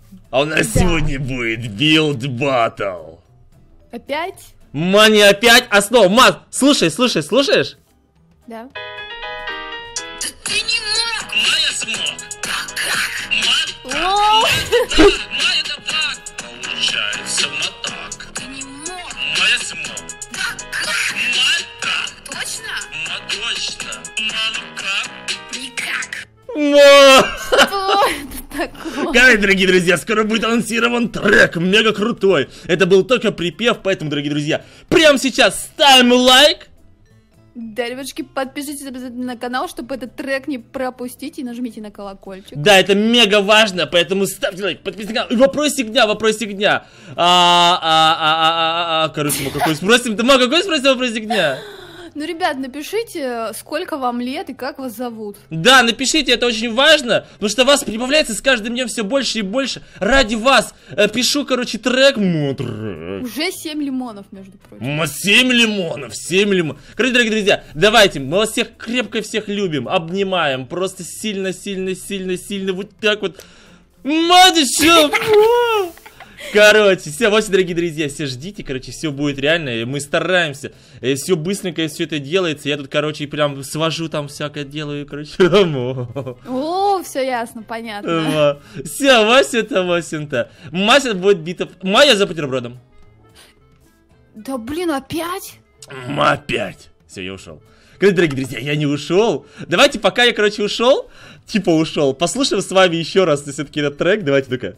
А у нас сегодня будет билд баттл. Опять? Мани опять основа. Ма, слушай, слушаешь? Да. Ты не мог, Майя смог. Как? О! Майя да баг. Получается мотак. Ты не мог. Майя смог. Да как? Мотак. Точно? Точно. Ну как? Никак. Что это такое? Короче, дорогие друзья, скоро будет анонсирован трек, мега крутой. Это был только припев, поэтому, дорогие друзья, прямо сейчас ставим лайк. Да, ребятушки, подпишитесь обязательно на канал, чтобы этот трек не пропустить, и нажмите на колокольчик. Да, это мега важно, поэтому ставьте лайк, подписывайтесь на канал. Вопросик дня. Короче, мы какой спросим? Ты какой спросил вопросик дня? Ну, ребят, напишите, сколько вам лет и как вас зовут. Да, напишите, это очень важно, потому что вас прибавляется с каждым днем все больше и больше. Ради вас пишу, короче, трек. Уже 7 лимонов, между прочим. 7 лимонов. Короче, дорогие друзья, давайте, мы вас всех крепко всех любим, обнимаем, просто сильно, вот так вот. Мать еще! Короче, все, вот, дорогие друзья, все ждите, короче, все будет реально, мы стараемся, все быстренько все это делается, я тут, короче, прям свожу там всякое делаю, короче. О, все ясно, понятно. Все, Вася-то. Мася будет бита, Майя за бутербродом. Да блин, опять? Опять. Все, я ушел. Короче, дорогие друзья, я не ушел. Давайте, пока я, короче, ушел, послушаем с вами еще раз все-таки этот трек, давайте, ну-ка.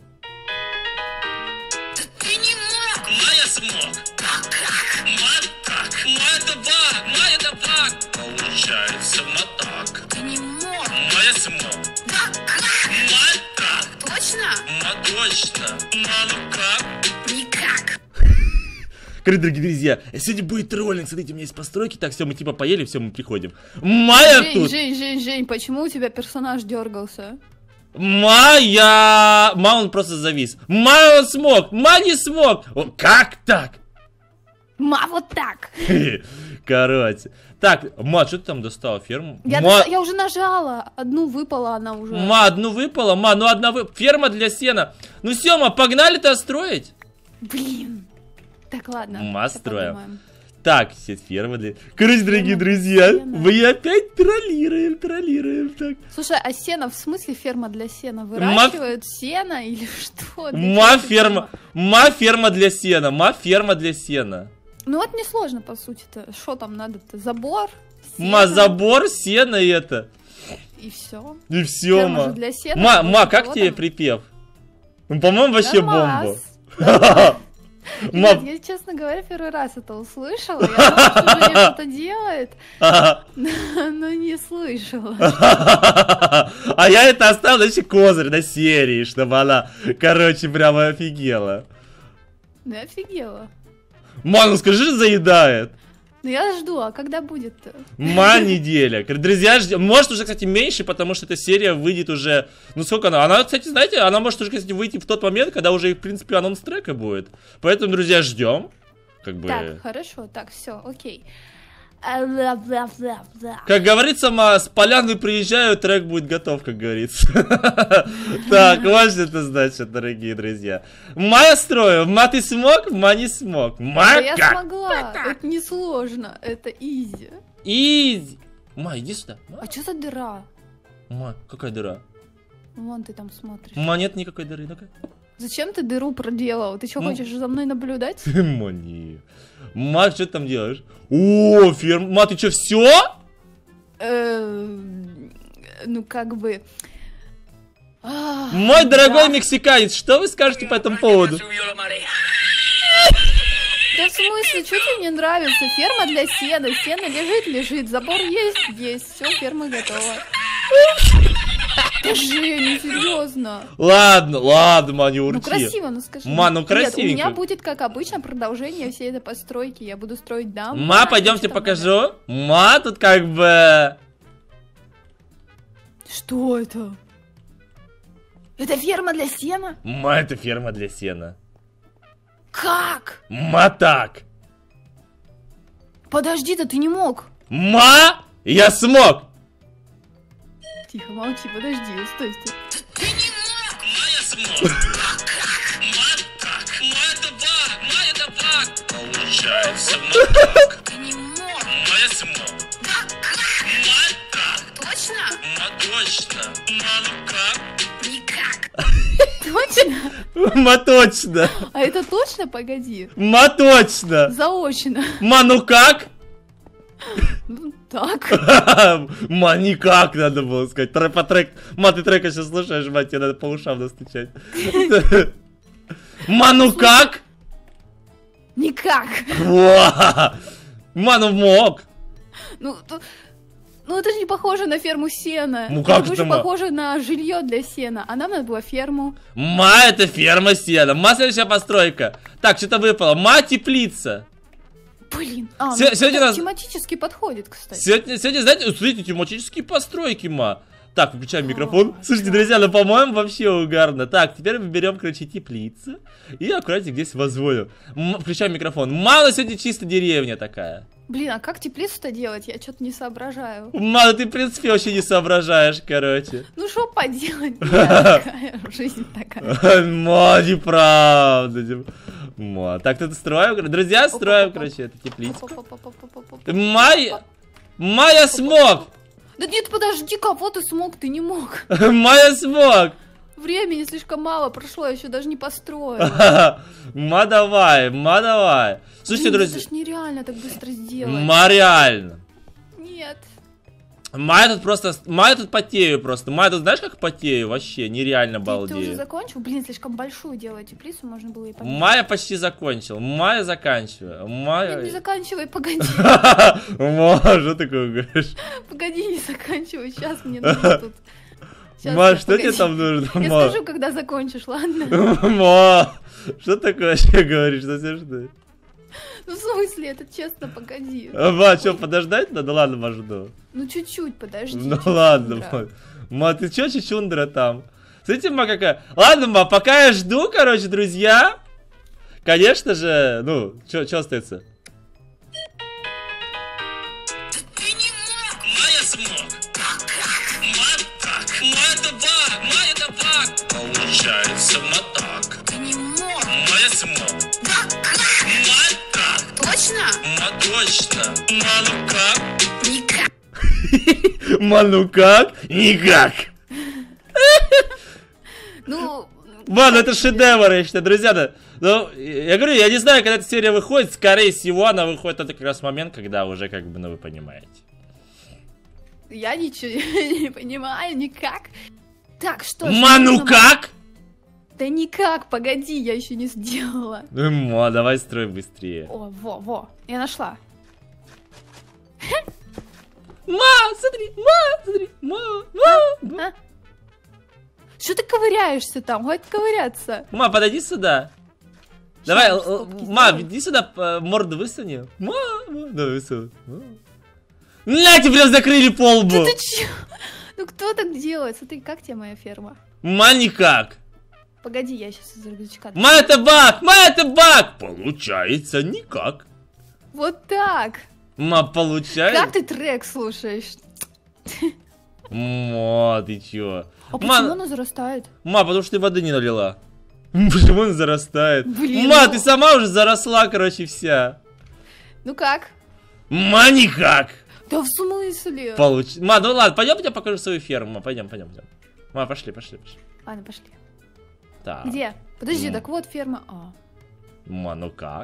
Получается мотак. Ты не мог. Майя смог. Да как? Мотак. Точно? Точно. Ну как? Никак. Короче, дорогие друзья, сегодня будет троллинг, смотрите, у меня есть постройки, так, все, мы типа поели, все, мы приходим. Майя тут. Жень, почему у тебя персонаж дергался? Майя, он просто завис. Майя он смог, Майя не смог. Как так? Вот так. Короче. Так, что ты там достала? Ферму? Я уже нажала. Одну выпала она уже. Одну выпала? Одна выпала. Ферма для сена. Ну все, погнали-то строить. Блин. Так, ладно. Строим. Так, все фермы для... Короче, дорогие друзья, мы опять троллируем. Так. Слушай, а сено, в смысле ферма для сена? Выращивают сено или что? Ферма для сена. Ну вот несложно, по сути-то. Что там надо-то? Забор? Забор, сено и это. И все. Ферма же для сена. Как тебе припев? По-моему, вообще бомба. Ребят, я, честно говоря, первый раз это услышала. Я думала, что Женя что-то делает, но не слышала. А я это оставил, значит, козырь на серии, чтобы она, короче, прямо офигела. Ну, я офигела. Ну скажи, заедает. Ну я жду, а когда будет-то? Неделя. Друзья, ждем. Может уже, кстати, меньше, потому что эта серия выйдет уже... Ну сколько она? Она, кстати, знаете, она может уже, кстати, выйти в тот момент, когда уже, в принципе, анонс трека будет. Поэтому, друзья, ждем. Так, хорошо, так, все, окей. Как говорится, с поляны приезжаю, трек будет готов, как говорится. Так, вот что это значит, дорогие друзья. Майя строю, ты смог, не смог. Я смогла, это не сложно, это изи. Изи. Иди сюда. А что за дыра? Какая дыра? Вон ты там смотришь. Нет никакой дыры, ну-ка. Зачем ты дыру проделал? Ты что, хочешь за мной наблюдать? Что ты там делаешь? О, ферма. Ты что, все? Ну, как бы... Мой дорогой мексиканец, что вы скажете по этому поводу? Да в смысле, что тебе не нравится? Ферма для сена. Сено лежит. Забор есть. Все, ферма готова. Женя, серьезно. Ладно, не урти. Ну красиво, ну скажи. Красивенько. Нет, у меня будет, как обычно, продолжение всей этой постройки. Я буду строить дом. Пойдемте покажу. Тут как бы... Что это? Это ферма для сена? Это ферма для сена. Как? Так. Подожди-то, ты не мог. Я смог. Тихо, молчи, подожди, стой. Ты не мог, Майя смог. Ма, точно. А это точно, погоди? Ма, точно. Заочно. Ма, ну как? Ну, так. Ма, никак надо было сказать. По трек... Ма, ты трека сейчас слушаешь, мать, тебе надо по ушам настучать. Ма, ну как? Никак. Ма, ну мог. Ну, это же не похоже на ферму сена. Ну как это больше это, ма? похоже на жилье для сена. А нам надо было ферму. Ма, это ферма сена. Ма, следующая постройка. Так, что-то выпало. Ма, теплица. Блин. Сегодня нас... тематически подходит, кстати. Сегодня, знаете, смотрите, тематические постройки, ма. Так, выключаем микрофон. Слушайте, друзья, ну, по-моему, вообще угарно. Так, теперь мы берем, короче, теплицу. И аккуратненько здесь возводим. Включаем микрофон. Мало сегодня чисто деревня такая. Блин, а как теплицу-то делать? Я что-то не соображаю. Мало, ты, в принципе, вообще не соображаешь, короче. Ну, что поделать? Такая жизнь такая. Ма, неправда. Ма, так, тут строим, друзья, строим, короче, эту теплицу. Майя смог! Да нет, подожди, кого ты смог? Ты не мог. Майя смог! Времени слишком мало прошло, я еще даже не построила. Ма, давай, ма, давай. Слушайте, Блин, друзья. это ж нереально так быстро сделать. Ма, реально. Нет. Ма, я тут просто, ма, я тут потею просто. Ма, я тут знаешь, как потею? Вообще, нереально Ты уже балдею. закончил? Блин, слишком большую делать теплицу, можно было и поменять. Ма, я почти закончил. Ма, я заканчиваю. Ма, Нет, не заканчивай, погоди. Ма, что такое говоришь? Погоди, не заканчивай, сейчас мне нужно тут. Щас, Ма, я, что тебе погоди. там нужно, Я ма? скажу, когда закончишь, ладно? Ма, что такое вообще говоришь? Совсем что? Ну, в смысле, это честно, погоди. Ма, что, подождать надо? Ладно, ма, жду. Ну, чуть-чуть, подожди. Ну чуть-чуть, ладно, да. ма. Ма, ты чё, чучундра там? Смотрите, ма, какая... Ладно, ма, пока я жду, короче, друзья. Конечно же, ну, чё остается? Ты не мог! Майя смог! Матак! Майя баг! Майя баг! Получается матак! Ты не мог! Майя смог! Да как? Матак! Точно? Ма, точно! Ма, ну как? Никак! Ма, ну как? Никак! Ну, Ма, ну это шедевр, я считаю, друзья, да. Ну, я говорю, я не знаю, когда эта серия выходит, скорее всего, она выходит, это как раз момент, когда уже, как бы, ну, вы понимаете. я ничего не понимаю, никак. Так, что ж, Ма, ну нужно- как? Да никак, погоди, я еще не сделала. Ну, ма, давай строй быстрее. О, во, я нашла. Ма, смотри, ма. Что ты ковыряешься там? Хватит ковыряться. Ма, подойди сюда. Давай, Щас, стопки ма, сделаю. иди сюда, морду высуни. Ма, давай высуни. На, тебе прям закрыли по лбу. Ты чё? Ну кто так делает? Смотри, как тебе моя ферма? Ма, никак. Погоди, я сейчас из рюкзачка. Ма, это баг, ма, это баг. Получается никак. Вот так. Ма, получается. Как ты трек слушаешь? Ма, ты чё? А почему оно зарастает? Ма, потому что ты воды не налила. Почему он зарастает? Блин, Ма, ну- ты сама уже заросла, короче, вся. Ну как? Ма, никак. Да в смысле? Ма, ну ладно, пойдем, я тебе покажу свою ферму. Ма, пойдем. Ма, пошли. Ладно, пошли. Так. Где? Подожди, Ну. так вот ферма. Ма, ну как?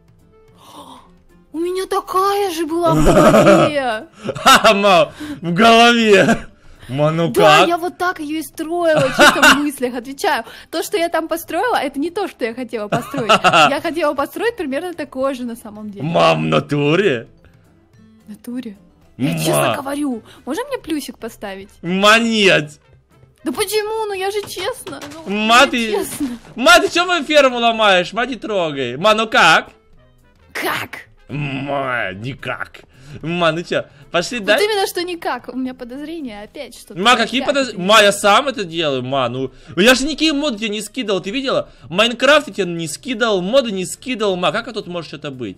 У меня такая же была в голове. Ха, ма, в голове. Ма, ну Да, как? я вот так ее и строила, чисто в мыслях, отвечаю. То, что я там построила, это не то, что я хотела построить. Я хотела построить примерно такое же на самом деле. Ма, в натуре? В натуре. Я честно говорю. Можно мне плюсик поставить? Ма, нет. Да почему? Ну я же честно. Ну, Ма, я ты... честно. Ма, ты чё мою ферму ломаешь? Ма, не трогай. Ма, ну как? Как? Ма, никак. Ма, ну чё, пошли Вот дальше? именно что никак. У меня подозрения опять что-то. Ма, какие подозрения? Ма, я сам это делаю, ма, ну... Я же никакие моды тебе не скидывал, ты видела? Майнкрафт я тебе не скидывал, моды не скидывал, ма, как тут может это быть?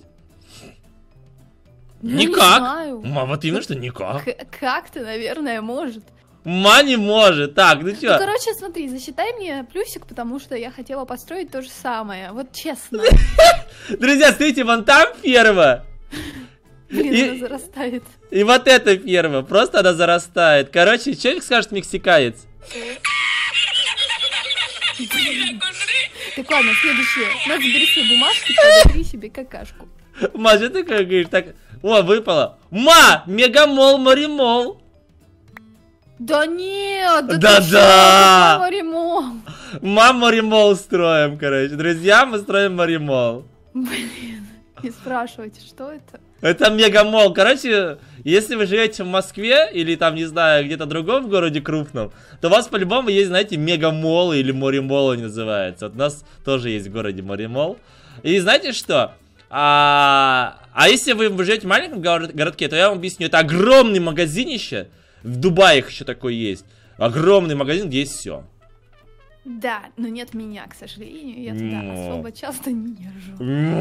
Ну, не Никак. знаю. Ма, вот именно что никак. Как-то, наверное, может. Ма, не может. Так, ну Ну, чё? короче, смотри, засчитай мне плюсик, потому что я хотела построить то же самое. Вот честно. Друзья, смотрите, вон там ферма. Блин, И- она зарастает. И вот эта ферма, просто она зарастает. Короче, что скажет мексиканец? Так, ладно, следующее. Надо забери свои бумажки, подобри себе какашку. Ма, что ты как говоришь? Так, о, выпало. Ма, мегамол, моримол. Да нет, Да-да! Моримол. Ма, моримол строим, короче. Друзья, мы строим моримол. Блин, не спрашивайте, что это? Это мегамол. Короче, если вы живете в Москве или там, не знаю, где-то другом в городе крупном, то у вас по-любому есть, знаете, мегамолы или моримолы называется. Вот у нас тоже есть в городе моримол. И знаете что? А если вы живете в маленьком городке, то я вам объясню. Это огромный магазинище. В Дубае еще такой есть. Огромный магазин, где есть все. Да, но нет меня, к сожалению. Я туда особо часто не езжу.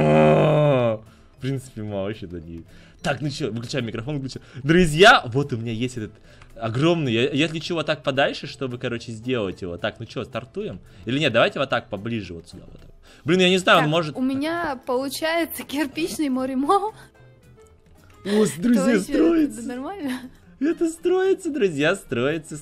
В принципе, мало вообще да не. Так, ну что, выключаем микрофон, выключаем. Друзья, вот у меня есть этот огромный. Я отлечу вот так подальше, чтобы, короче, сделать его. Так, ну что, стартуем? Или нет, давайте вот так поближе вот сюда. Вот так. Блин, я не знаю, так, он может... У меня получается кирпичный моримол. О, друзья, строится. Это нормально? Это строится, друзья, строится.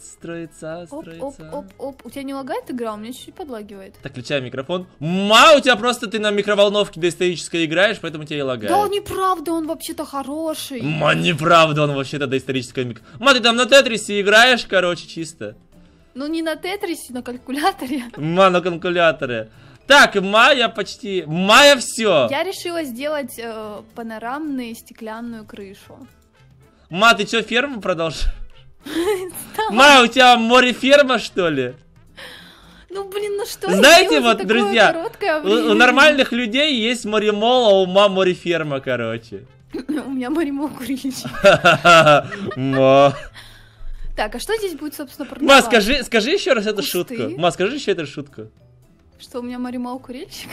Оп. У тебя не лагает игра? У меня чуть-чуть подлагивает. Так, включаем микрофон. Ма, у тебя просто ты на микроволновке доисторической играешь, поэтому тебе и лагает. Да, неправда, он вообще-то хороший. Ма, неправда, он вообще-то доисторическая микро... Ма, ты там на Тетрисе играешь, короче, чисто. Ну, не на Тетрисе, на калькуляторе. Ма, на калькуляторе. Так, Майя почти... Майя все. Я решила сделать панорамную стеклянную крышу. Ма, ты что, ферму продолжаешь? Ма, у тебя море-ферма, что ли? Ну, блин, ну что? Знаете, вот, друзья, у нормальных людей есть моремол, а у Ма море-ферма, короче. У меня моремол курильщик. Ма. Так, а что здесь будет, собственно, продаваться? Ма, скажи еще раз эту шутку. Ма, скажи еще эту шутку. Что, у меня моремол курильщик?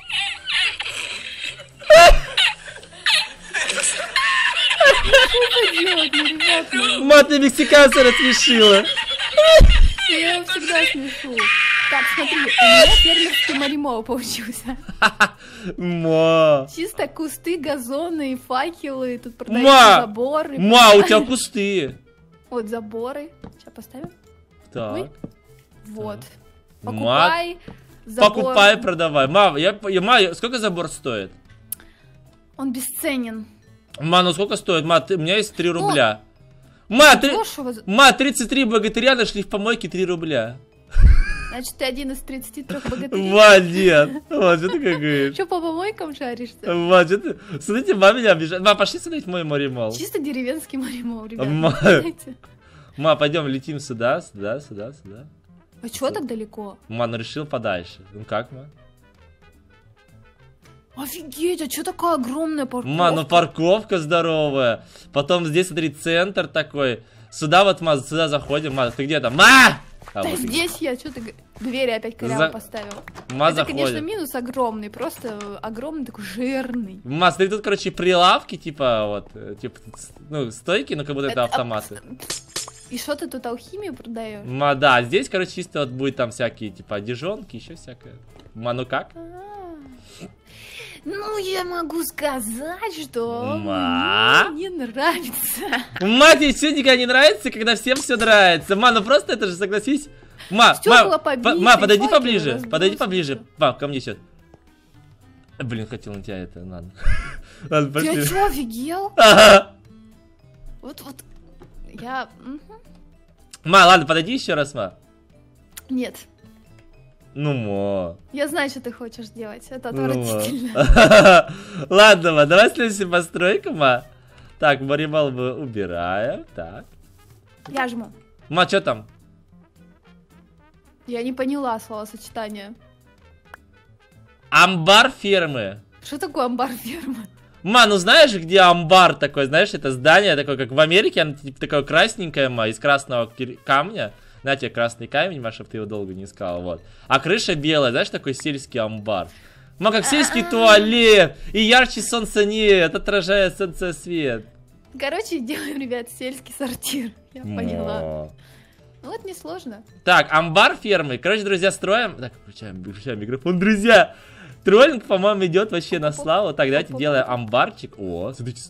Ма, ты мексиканца рассмешила. Я его всегда смешу. Так, смотри, у меня фермерский моремол получился. Ма. Чисто кусты, газоны и факелы. Тут продаются заборы. Ма, у тебя кусты. Вот заборы. Сейчас поставим. Так. Вот. Покупай. Покупай, продавай. Ма, сколько забор стоит? Он бесценен. Ма, ну сколько стоит? Ма, у меня есть 3 рубля. Ма, 33 богатыря нашли в помойке 3 рубля. Значит, ты один из 33 богатырей. Ма, нет. Ма, что ты как говоришь? Что, по помойкам шаришься? Ма, что ты... Смотрите, ма меня обижает. Ма, пошли смотреть мой моремол. Чисто деревенский моремол, ребята. Ма, пойдем, летим сюда. А чё так далеко? Ма, ну решил подальше. Ну как, ма? Офигеть, а что такая огромная парковка? Ма, ну парковка здоровая. Потом здесь, смотри, центр такой. Сюда вот, ма, сюда заходим. Ма, ты где там? Ма! Да вот здесь я, что ты двери опять коряво поставил. Ма, это, заходим. Конечно, минус огромный, просто огромный, такой жирный. Ма, смотри, тут, короче, прилавки, типа, вот, типа, ну, стойки, ну, как будто это автоматы. И что ты тут алхимию продаешь? Ма, да, здесь, короче, чисто вот будет там всякие, типа, одежонки, еще всякое. Ма, ну как? Ну, я могу сказать, что мне не нравится. Ма, тебе все никогда не нравится, когда всем все нравится. Ма, ну просто это же, согласись. Ма, подойди поближе. Подойди поближе. Ма, ко мне сейчас. Блин, хотел на тебя это, ладно. Ладно, пошли. Ты что, офигел? Ага. Вот, я... Ма, ладно, подойди еще раз, ма. Нет. Ну, ма. Я знаю, что ты хочешь сделать. Это отвратительно. Ладно, ма, давай следующую постройку, ма. Так, моремол мы убираем. Так. Я жму. Ма, что там? Я не поняла словосочетание. Амбар фермы. Что такое амбар фермы? Ма, ну знаешь, где амбар такой? Знаешь, это здание такое, как в Америке, оно типа такое красненькое, ма, из красного камня. Знаете, красный камень, ма, чтобы ты его долго не искал, вот. А крыша белая, знаешь, такой сельский амбар. Ма, как сельский туалет, и ярче солнца нет, отражает солнце свет. Короче, делаем, ребят, сельский сортир. Я поняла. Ну, это несложно. Так, амбар фермы. Короче, друзья, строим. Так, включаем микрофон. Друзья, троллинг, по-моему, идет вообще на славу. Так, давайте делаем амбарчик. О, смотрите.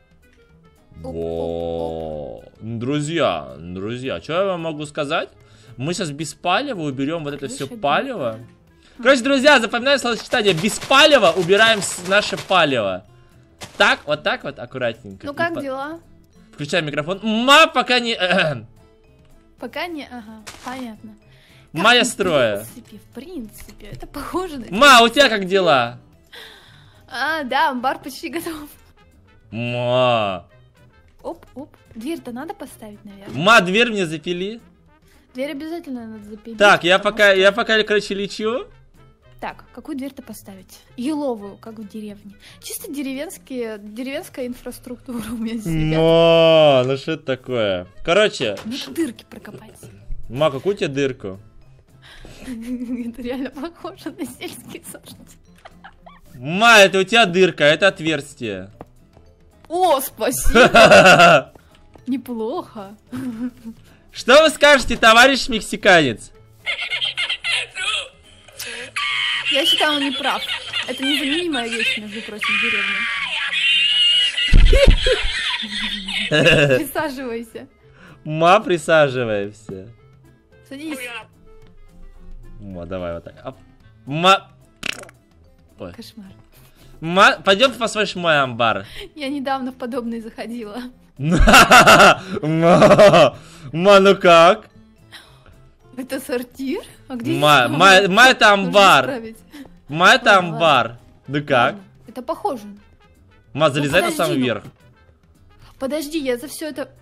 О, друзья, что я вам могу сказать? Мы сейчас без палева уберем вот это все Крыша палево. Короче, друзья, запоминаем словосочетание. Без палева убираем наше палево. Так, вот аккуратненько. Ну как дела? Включаем микрофон. Ма, пока не... Пока не... Ага, понятно. Майя строя. В принципе, это похоже на... Ма, у тебя как дела? А, да, амбар почти готов. Ма. Оп. Дверь-то надо поставить, наверное. Ма, дверь мне запили. Дверь обязательно надо запилить. Так, я пока, короче, лечу. Так, какую дверь-то поставить? Еловую, как в деревне. Чисто деревенская инфраструктура у меня здесь. Ма, ну что это такое? Короче. Надо дырки прокопать. Ма, какую у тебя дырку? Это реально похоже на сельский сорт. Ма, это у тебя дырка, это отверстие. О, спасибо! Неплохо. Что вы скажете, товарищ мексиканец? Я считаю, он не прав. Это незаменимая вещь, между прочим, в деревне. Присаживайся. Ма, присаживаемся. Садись. Ма, давай вот так. Ма. Ой. Кошмар. Ма, пойдем посмотришь мой амбар. Я недавно в подобный заходила. Ма, ну как? Это сортир? А где Ма, это амбар. Ма, это Ладно, амбар. Ну как? Это похоже. Ма, залезай на подожди, самый ну. верх. Подожди, я за все это...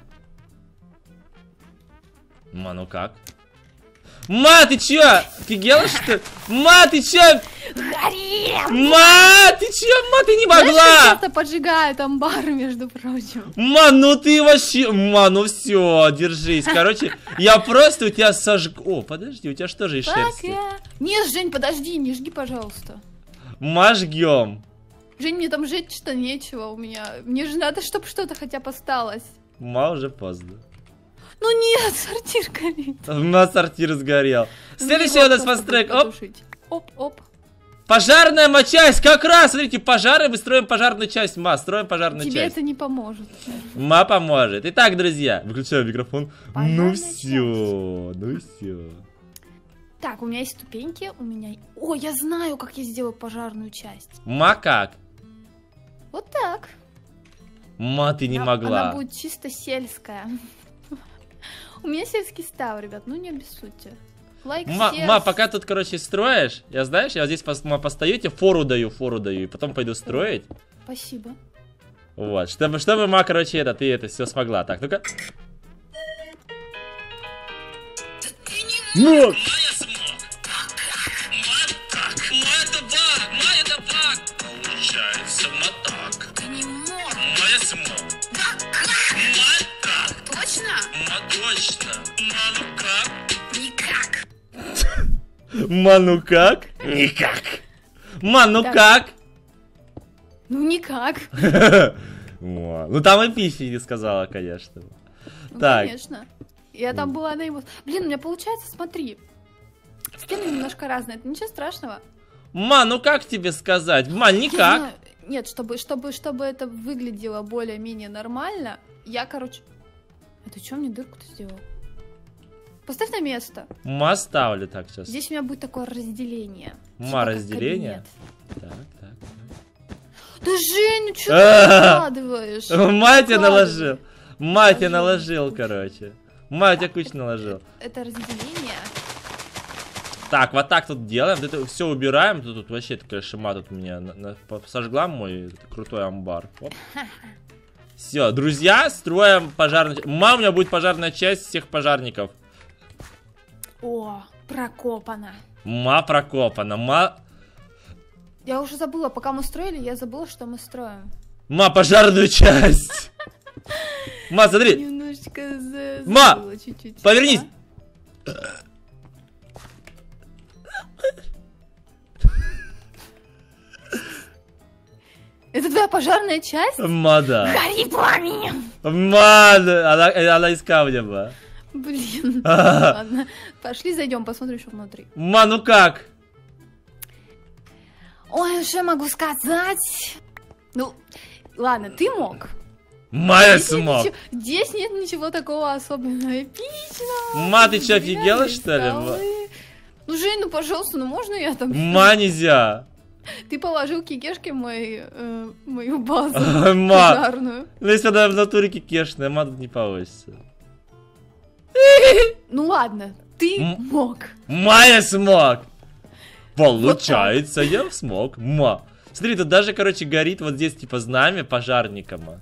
Ма, ну как? Ма, ты чё? Офигела, что ли? Ма, ты чё? Горим! Ма, ты чё? Ма, ты не Знаешь, как могла! часто поджигают амбар, между прочим. Ма, ну ты вообще... Ма, ну все, держись. Короче, я просто у тебя сожгу... О, подожди, у тебя что же из шерсти? Нет, Жень, подожди, не жги, пожалуйста. Ма, жгем. Жень, мне там жечь-то нечего у меня. Мне же надо, чтобы что-то хотя бы осталось. Ма, уже поздно. Ну нет, сортир горит. У нас сортир сгорел. Следующий у нас фастрек. Оп. Оп. Пожарная часть. Как раз, смотрите, пожары. Мы строим пожарную часть. Ма, строим пожарную Тебе часть. это не поможет. Ма поможет. Итак, друзья, выключаю микрофон. Пожарная Ну все. Так, у меня есть ступеньки, у меня... О, я знаю, как я сделаю пожарную часть. Ма, как? Вот так. Ма, ты не могла. Она будет чисто сельская. У меня сельский став, ребят, ну не обессудьте. Лайк всем. Ма, пока тут, короче, строишь, я, знаешь, я вот здесь постою, тебе фору даю, и потом пойду строить. Спасибо. Вот, чтобы, Ма, короче, ты это все смогла. Так, ну-ка. Ну! Получается мотак. Ты не мог. Майя смог. Да как? Мотак. Точно? Точно. Ну как? Никак. Ма, ну как? Никак. Ма, ну Так. как? Ну никак. Ну там и пищи не сказала, конечно. Ну, Так. конечно. Я там была на его... Блин, у меня получается, смотри. Стены немножко разные, это ничего страшного. Ма, ну как тебе сказать? Ма, Я никак. знаю. Нет, чтобы это выглядело более-менее нормально, я, короче... Это что мне дырку-то сделал? Поставь на место. Ма, ставлю так сейчас. Здесь у меня будет такое разделение. Ма, Типа как разделение? кабинет. Так. Да, Жень, ну что ты накладываешь? Ма тебе Накладывай. наложил. Ма тебе наложил, короче. Ма тебе кучу наложил. Это разделение. Так, вот так тут делаем. Это все убираем. Тут вообще такая шима тут у меня сожгла мой крутой амбар. Все, друзья, строим пожарную часть. Ма, у меня будет пожарная часть всех пожарников. О, прокопано. Ма прокопана. Ма... Я уже забыла, пока мы строили, я забыла, что мы строим. Ма, пожарную часть. Ма, смотри. Немножечко Ма, забыла чуть-чуть. повернись. Это твоя пожарная часть? Ма, да. Гори пламенем! Ма, она из камня была. Блин. Ладно. Пошли зайдем, посмотрим, что внутри. Ма, ну как? Ой, что могу сказать? Ну, ладно, ты мог. Ма, я смог. Здесь нет ничего такого особенного эпичного. Ма, ты что, офигела, что ли? Ну, Жень, ну, пожалуйста, ну можно я там... Ма, нельзя. Ты положил кикешки в мою базу Ма, пожарную. ну если она в натуре кикешная, ма тут не получится. Ну ладно, ты мог. Ма, я смог. Получается, я смог. Ма. Смотри, тут даже, короче, горит вот здесь, типа, знамя пожарника, ма.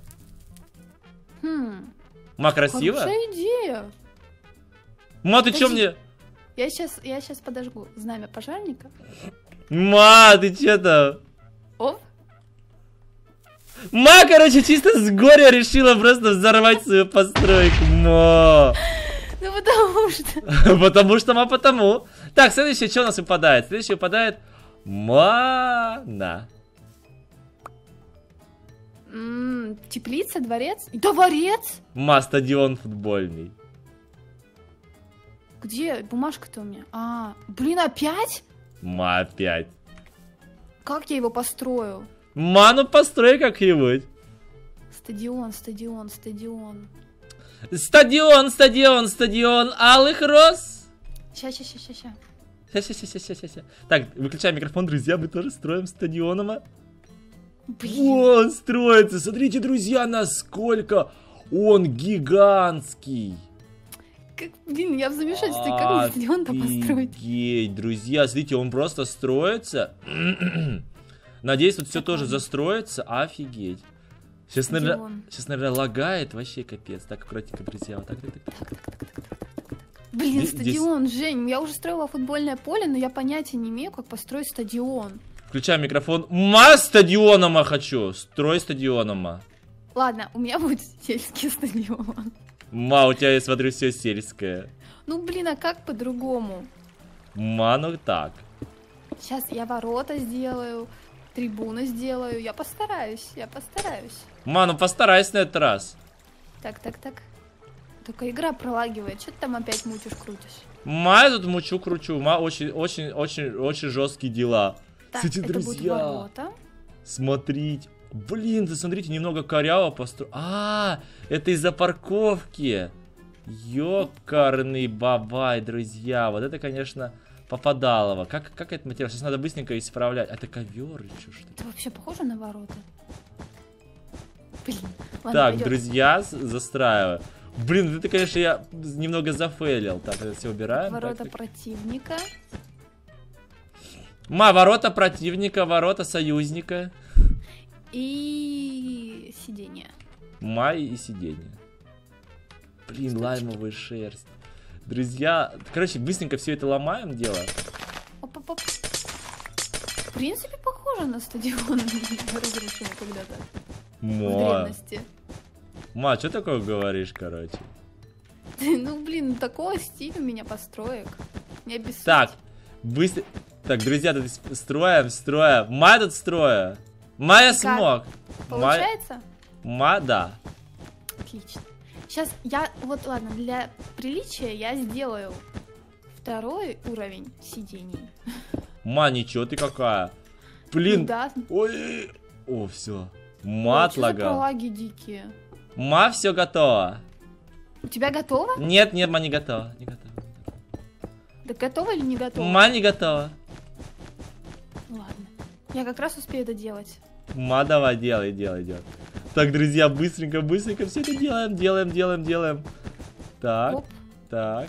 Ма, красиво? Хорошая идея. Ма, ты чё мне... Я сейчас подожгу знамя пожарника. Ма, ты чё-то... О! Ма, короче, чисто с горя решила просто взорвать свою постройку. Ма. Ну потому что... Потому что, ма, потому. Так, следующее, что у нас выпадает? Следующее выпадает... Мана. Теплица, дворец? Дворец? Ма, стадион футбольный. Где бумажка-то у меня? Блин, опять? Ма, опять. Как я его построю? Ма, ну построй как-нибудь. Стадион, стадион, стадион. Стадион алых роз. Ща. Сейчас. Так, выключаем микрофон, друзья, мы тоже строим стадионом. Блин. Он строится, смотрите, друзья, насколько он гигантский. Блин, я в замешательстве, как мне стадион-то построить? Офигеть, друзья, смотрите, он просто строится. Надеюсь, тут все тоже застроится. Офигеть. Сейчас, наверное, лагает вообще капец. Так, аккуратненько, друзья. Вот так. Блин, стадион, Жень, я уже строила футбольное поле, но я понятия не имею, как построить стадион. Включаем микрофон. Ма, стадионома хочу. Строй стадионома. Ладно, у меня будет сельский стадион. Ма, у тебя, я смотрю, все сельское. Ну, блин, а как по-другому? Ма, ну так. Сейчас я ворота сделаю, трибуны сделаю. Я постараюсь. Ма, ну постарайся на этот раз. Так. Только игра пролагивает. Что ты там опять мутишь-крутишь? Ма, я тут кручу. Ма, очень жесткие дела. Так, кстати, это друзья, будут ворота. Смотрите. Блин, вы смотрите, немного коряво построил. Это из-за парковки. Ёкарный бабай, друзья. Вот это, конечно, попадалово. Как это материал? Сейчас надо быстренько исправлять. Это ковер или что? Это вообще похоже на ворота? Блин, ладно, так, пойдёт. друзья, застраиваю. Блин, это, конечно, я немного зафейлил. Так, это все убираем. Ворота так. противника. Ма, ворота противника, ворота союзника. И сиденье. Ма, и сиденье. Блин, лаймовая шерсть. Друзья, короче, быстренько все это ломаем, дело. Оп. В принципе, похоже на стадион, разрушенный когда-то. В древности. Ма, что такое говоришь, короче? Ну, блин, такого стиля у меня построек. Не обессудь. Так, быстро... Так, друзья, тут строим. Ма, тут строю. Ма, я смог. Получается? Ма, да. Отлично. Сейчас вот ладно, для приличия я сделаю второй уровень сидений. Ма, ничего ты какая. Блин. Ну, да. Ой. О, все. Ма отлагал. Лаги дикие. Ма, все готово. У тебя готово? Нет, ма, не готово. Да готово или не готово? Ма, не готово. Ладно. Я как раз успею это делать. Ма, давай, делай. Так, друзья, быстренько все это делаем. Так. Оп. Так.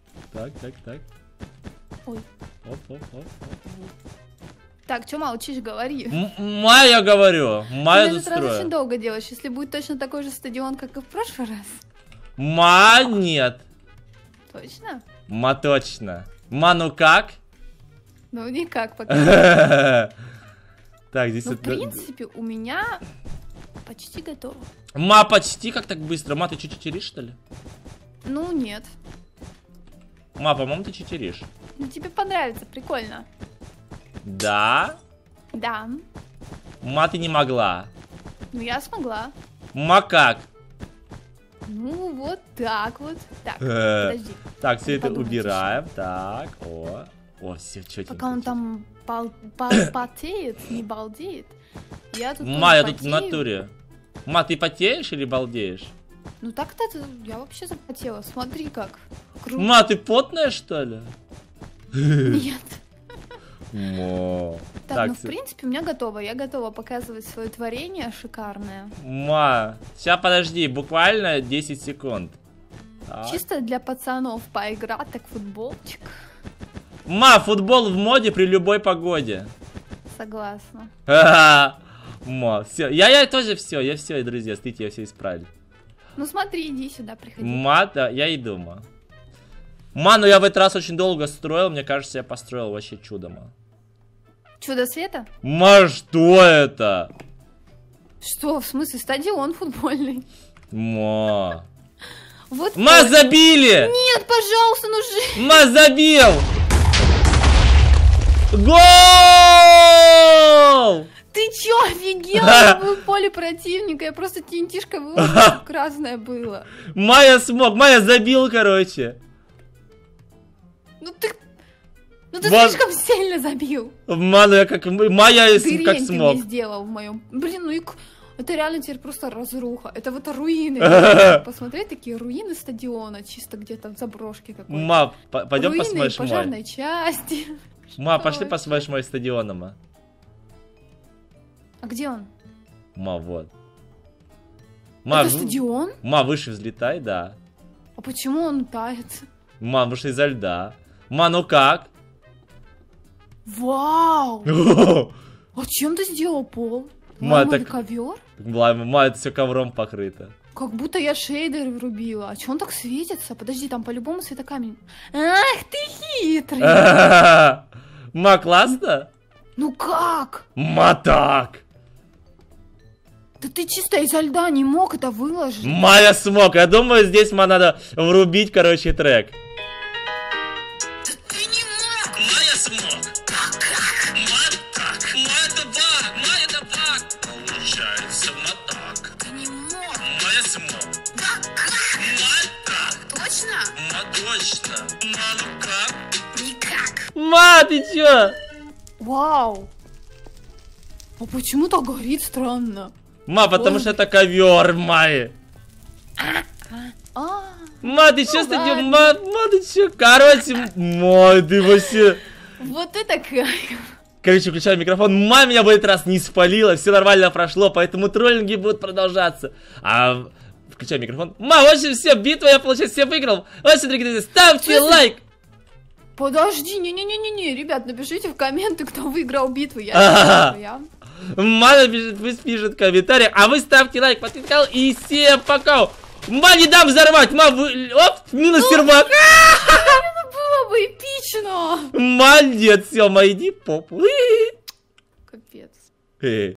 Ой. Оп. Так, чё молчишь, говори. Ма, я говорю. Ма, я Ты тут сразу очень строю. долго делаешь. Если будет точно такой же стадион, как и в прошлый раз. Ма, нет. Точно? Ма, точно. Ма, ну как? Ну, никак пока. Так, здесь... Ну, в принципе, у меня почти готово. Ма, почти, как так быстро? Ма, ты читеришь, что ли? Ну, нет. Ма, по-моему, ты читеришь. Ну, тебе понравится, прикольно. Да? Да. Ма, ты не могла. Ну, я смогла. Ма, как? Ну, вот так вот. Так, подожди. Так, все это Подумай убираем. Так, о, все четенько. Пока он там потеет, не балдеет. Я тут Ма, я тут в потею. натуре. Ма, ты потеешь или балдеешь? Ну так-то я вообще захотела. Смотри как. Круто. Ма, ты потная, что ли? Нет. Мо. Так, ну в принципе у меня готово. Я готова показывать свое творение шикарное. Ма, сейчас подожди, буквально 10 секунд. Так. Чисто для пацанов поиграть, так футболчик. Ма, футбол в моде при любой погоде. Согласна. Ма, все. Я тоже все, я все, друзья, смотрите, я все исправил. Ну смотри, иди сюда, приходи. Ма, да, я иду, ма. Ма, ну я в этот раз очень долго строил, мне кажется, я построил вообще чудо, ма. Чудо света? Ма, что это? Что, в смысле, стадион футбольный? Ма. Вот Ма, поле. забили! Нет, пожалуйста, ну же. Ма, забил! Гол! Ты чё, офигела? Был в поле противника, я просто тинтишкой выложила, красное было. Майя смог, Майя забил, короче. Ну ты Вот. слишком сильно забил. Ма, ну я как Майя как Дырень ты смог. мне сделал в моем. Блин, ну и это реально теперь просто разруха. Это вот руины. Посмотреть такие руины стадиона, чисто где-то в заброшке какой-то. Ма, пойдем Руины посмотришь мой. пожарной части. Ма, Что пошли вообще? посмотришь мой стадион, ма. А где он? Ма, вот. Ма, Это стадион? Ма, выше взлетай, да. А почему он тает? Ма, выше изо льда. Ма, ну как? Вау! А чем ты сделал пол? Ма, Мраморный так- ковер? Ма, это все ковром покрыто. Как будто я шейдер врубила. А че он так светится? Подожди, там по-любому светокамень. Ах ты хитрый! Ма, классно? Ну как? Ма, так. Да ты чисто изо льда не мог это выложить. Ма, я смог. Я думаю, здесь надо врубить, короче, трек. Ты не мог! Майя смог! Ма так! Ма это баг! Ма это баг! Получается, ма так! Ты не мог! Майя смог! Ма так! Точно? Ма точно! Ма ну как? Никак! Ма, ты чё? Вау! А почему так горит странно? Ма, потому Ой. что это ковер, Майя. А, Ма, ты чё, кстати, ладно. ма, ты чё? Короче, мой, ты вообще... вот это кайф. Короче, включаю микрофон. Ма меня в этот раз не спалила, все нормально прошло, поэтому троллинги будут продолжаться. А включаю микрофон. Ма, в общем, все, битва я, получается, все выиграл. В общем, дорогие друзья, ставьте лайк. Подожди, не-не-не-не, ребят, напишите в комменты, кто выиграл битву. Я. Ма пусть пишет в комментариях, а вы ставьте лайк, подписывайтесь на канал и всем пока. Ма, не дам взорвать, ма, вы... Оп, минус сервак. Это было бы эпично. Молодец, все, ма, иди попу. Капец.